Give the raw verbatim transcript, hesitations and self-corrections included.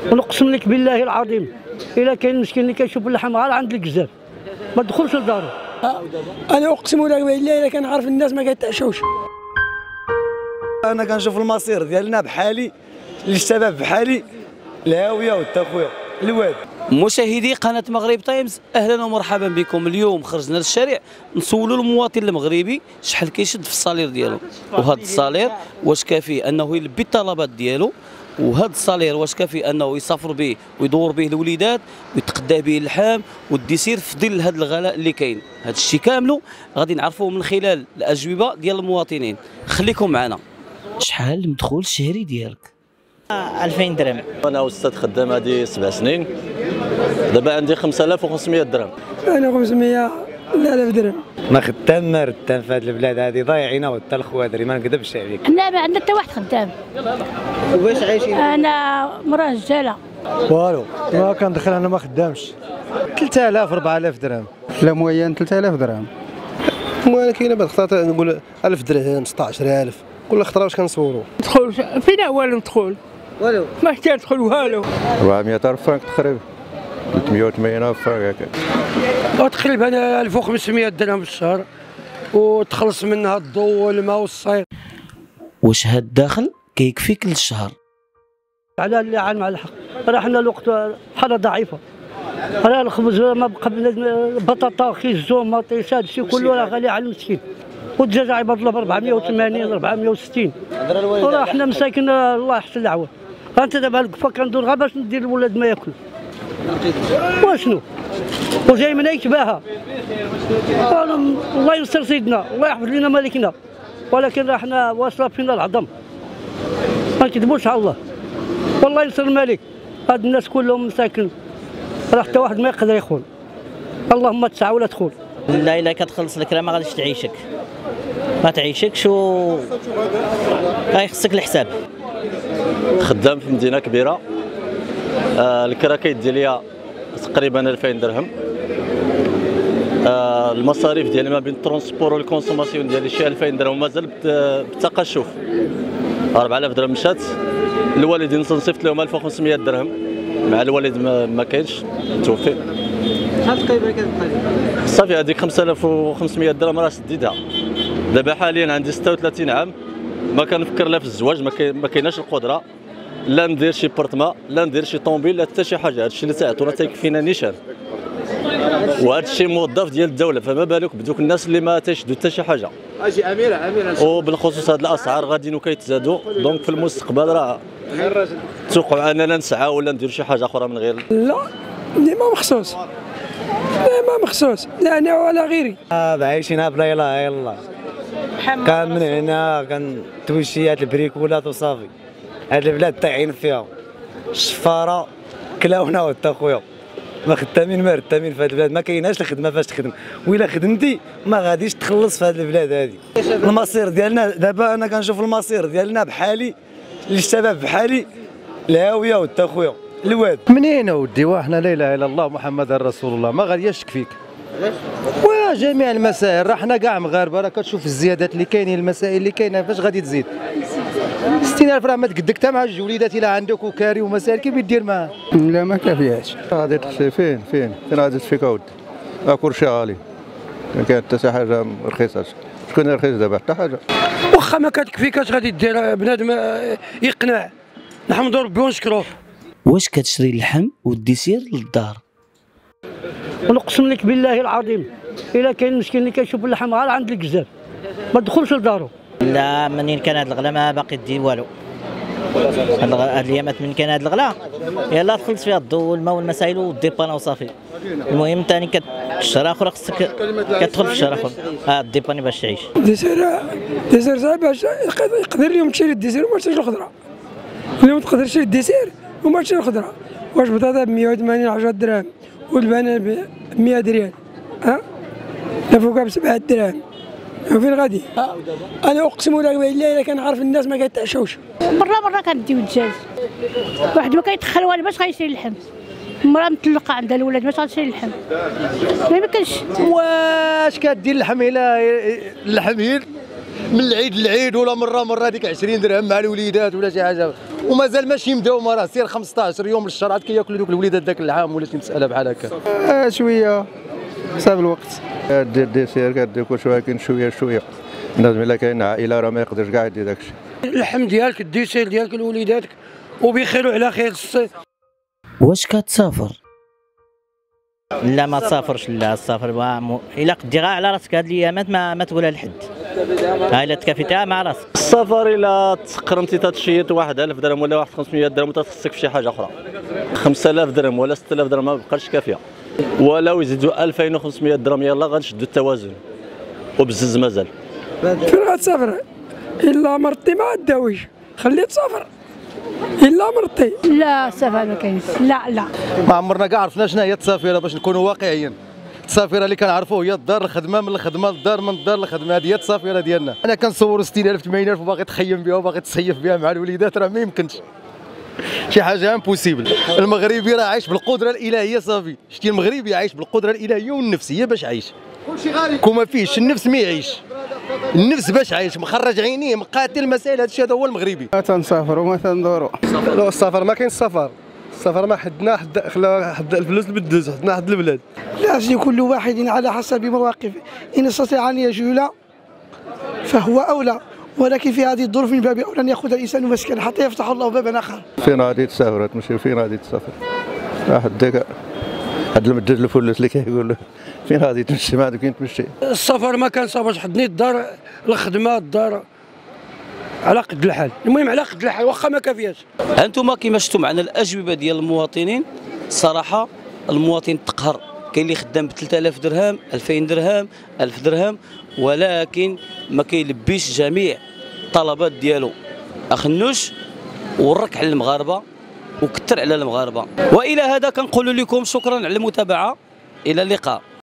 ونقسم لك بالله العظيم الا كاين مسكين اللي كيشوف اللحم غير عند الكزار ما تدخلش لدارو. انا اقسم لك بالله الا كنعرف الناس ما كيتعشوش. انا كنشوف المصير ديالنا بحالي للشباب بحالي الهاويه والتخويا الواد. مشاهدي قناه مغرب تايمز، اهلا ومرحبا بكم. اليوم خرجنا للشارع نسولوا المواطن المغربي شحال كيشد في الصالير ديالو، وهذا الصالير واش كافي انه يلبي الطلبات ديالو، وهذا الصالير واش كافي انه يسافر به ويدور به الوليدات ويتقدى به اللحام والديسير في ظل هذا الغلاء اللي كاين. هذا الشيء كامله غادي نعرفوه من خلال الاجوبه ديال المواطنين. خليكم معنا. شحال المدخول الشهري ديالك؟ ألفين درهم. انا استاذ خدام هذه سبع سنين، دابا عندي خمسة آلاف وخمسمائة درهم. انا خمسمائة ألف درهم. ما خدام ما ردام في هذه البلاد هذه ضايعين حتى الخوادري ما نكذبش عليك. حنا ما عندنا حتى واحد خدام. وباش عايشين؟ انا مراه رجاله. والو ما كندخل انا ما خدامش. ثلاثة آلاف أربعة آلاف درهم. لا موين ثلاثة آلاف درهم. المهم كاينه بعض الخطرات نقول ألف درهم ستة عشر ألف كل خطره واش كنصوروا. ندخل فينا والو ندخل والو ما حتى ندخل والو. أربعمائة ألف فرنك تقريبا ثلاثمائة وثمانين ألف فرنك هكا. تقريبا ألف وخمسمائة درهم في الشهر وتخلص منها الضوء والماء والصيف. واش هاد الدخل كيكفيك للشهر؟ على اللي عالم على الحق، راه حنا الوقت حاله ضعيفه، راه الخبز ما بقى، البطاطا خيزو مطيش هذا الشيء كله راه غالي على المسكين، والدجاج عباد الله ب أربعمائة وثمانين أربعمائة وستين، وراه حنا مساكن الله يحسن العوان. انت دابا القفا كندور غير باش ندير الولاد ما ياكلوا واشنو، وجاي من يتباهى. الله ينصر سيدنا، الله يحفظ لنا مالكنا، ولكن راه حنا واصله فينا العظم ما نكذبوش على الله. والله ينصر الملك، هاد الناس كلهم مساكن راه حتى واحد ما يقدر يخون. اللهم تسعى ولا تخون. لا الا كتخلص الكرا ما غاديش تعيشك، ما تعيشكش و غيخصك الحساب. خدام في مدينه كبيره، آه الكرا كيدي ليا تقريبا ألفين درهم. آه المصاريف ديالي ما بين الترونسبور والكونسوماسيون ديالي شي ألفين درهم، ومازال بالتقشف. أربعة آلاف درهم مشات، الوالدين صنصفت لهم ألف وخمسمائة درهم، مع الوالد ما, ما كاينش توفي. شحال تقريبا كتبقى؟ صافي هذيك خمسة آلاف وخمسمائة درهم راه سديتها. دابا حاليا عندي ستة وثلاثين عام، ما كنفكر لا في الزواج، ما كايناش القدره لا ندير شي بورتما، لا ندير شي طوموبيل، لا حتى شي حاجه. هذا الشيء اللي تعطونا تيكفينا نيشان، وهذا الشيء موظف ديال الدوله، فما بالك بدوك الناس اللي ما تيشدوا حتى شي حاجه. اجي اميره اميره. وبالخصوص هاد الاسعار غاديين وكيتزادوا، دونك في المستقبل راه توقعوا اننا نسعى ولا نديروا شي حاجه اخرى من غير. لا ديما مخصوص، ديما مخصوص، لا انا ولا غيري. اه عايشينها بلا اله الا الله. كان من هنا كان تويشيات البريكولات وصافي. هاد البلاد طايعين فيها، الشفاره كلاونا وتا خويا، ما خدامين ما ردامين في هاد البلاد، ما كايناش الخدمه فاش تخدم، وإلا خدمتي ما غاديش تخلص في هاد البلاد هادي. المصير ديالنا دابا انا كنشوف المصير ديالنا بحالي للشباب بحالي الهاويه وتا خويا الواد. منين اودي وحنا لا اله الا الله محمد رسول الله، ما غاديش تكفيك. وجميع المسائل راه حنا كاع مغاربه، راه كتشوف الزيادات اللي كاينين، المسائل اللي كاينه فاش غادي تزيد؟ ستين ألف راه ما تقدك حتى مع جوج وليدات الا عندك وكاري ومسائل، كيف دير معاه؟ لا ما كافياش. غادي تخسي فين فين فين غادي تفيك اودي؟ كل شيء غالي، ما كاين حتى شي حاجه رخيصه. شكون رخيص دابا؟ حتى حاجه. واخا ما كتكفيك اش غادي دير؟ بنادم يقنع، نحمدو ربي ونشكروه. واش كتشري اللحم والديسير للدار؟ ونقسم لك بالله العظيم الا كاين مسكين اللي كيشوف اللحم غير عند الكزار ما تدخلش لدارو. لا منين كان هذا الغلا ما باقي دير والو. هاد الايامات من كان هذا الغلا يلاه تخلص فيها الضوء والماء والمسائل وديبانا وصافي. المهم ثاني كتشرى اخرى خصك كتدخل في الشهر اخر اه ديباني باش تعيش. ديسير ديسير صعيب باش يقدر اليوم تشري الديسير وما تشريش الخضره. اليوم تقدر تشري الديسير وما تشري الخضره. واش بطاطا ب مائة وثمانين عشرة درهم والبنان ب مائة ريال، ها؟ نفوقها بسبعة دراهم، فين غادي؟ انا اقسم لك بالله الا كنعرف الناس ما كيتعشوش. مره مره كنديو الدجاج، واحد ما كيدخل والو باش غيشري اللحم، مرا مطلقه عندها الولاد باش غتشري اللحم، ما يمكنش. واش كدير اللحم الى اللحم من العيد للعيد، ولا مره مره ديك عشرين درهم مع الوليدات ولا شي حاجه، ومازال ماشي مبداو ما راه سير خمسطاش يوم للشهر عاد كياكلوا دوك الوليدات ذاك العام ولا شي مساله بحال هكا. آه شويه حساب الوقت. دير ديسير كدير كل شويه كاين شويه شويه. الناس ملي كاين عائله راه ما يقدرش كاع يدير داك الشيء. اللحم ديالك الديسير ديالك لوليداتك وبخير وعلى خير. واش كتسافر؟ لا ما تسافرش، لا السفر الا قدي غا على راسك هاد الايامات ما, ما تقولها لحد. ها الا تكافيتها مع راسك. السفر الا تقرمتي تتشيط واحد ألف درهم ولا واحد خمسمية درهم وتخصك في شي حاجه اخرى. خمسة آلاف درهم ولا ستة آلاف درهم ما بقاش كافيه. ولو يزيدوا ألفين وخمسمية درهم يلاه غنشدوا التوازن وبزز مازال. فين غتسافر؟ الا مرضتي ما غداويش، خليه تسافر. الا مرضتي. لا السفر ما كاينش، لا لا. ما عمرنا كاع عرفنا شنو هي التسافيره باش نكونوا واقعيين. التسافيره اللي كنعرفوا هي الدار الخدمه، من الخدمه للدار، من الدار للخدمه، هذه هي التسافيره ديالنا. انا كنصور ستين ألف ثمانين ألف وباغي تخيم بها وباغي تصيف بها مع الوليدات، راه ما يمكنش. شي حاجه امبوسيبل. المغربي راه عايش بالقدره الالهيه صافي. شتي المغربي عايش بالقدره الالهيه والنفسيه باش عايش. كون ما فيهش النفس ما يعيش. النفس باش عايش مخرج عينيه مقاتل مسائل، هذا الشيء هذا هو المغربي. ما تنسافروا ما تندوروا. لا السفر ما كاين السفر. السفر ما حدنا حد خلا حد الفلوس اللي بدوز حدنا حد البلاد. لازم كل واحد على حسب مواقفه، ان استطاع ان يجول فهو اولى، ولكن في هذه الظروف من باب اولى ان ياخذ الانسان مسكنا حتى يفتح الله بابا اخر. فين غادي تسافر تمشي فين غادي تسافر؟ واحد ديك هاد المدد الفلوس اللي كيقول فين غادي تمشي؟ ما عندك فين تمشي. السفر ما كنسافرش، حدني الدار الخدمه الدار على قد الحال. المهم على قد الحال واخا ما كافياش. انتم كما شفتوا معنا الاجوبه ديال المواطنين، صراحه المواطن تقهر. كاين اللي خدام ب ثلاثة آلاف درهم، ألفين درهم، ألف درهم، ولكن ما كيلبيش جميع الطلبات ديالو. اخنوش ورك على المغاربه وكثر على المغاربه. والى هذا كنقول لكم شكرا على المتابعه، الى اللقاء.